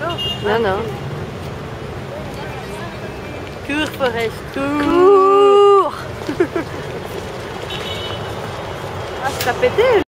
Non, non. Cours, Forest, cours. Cours. Ah, ça a pété.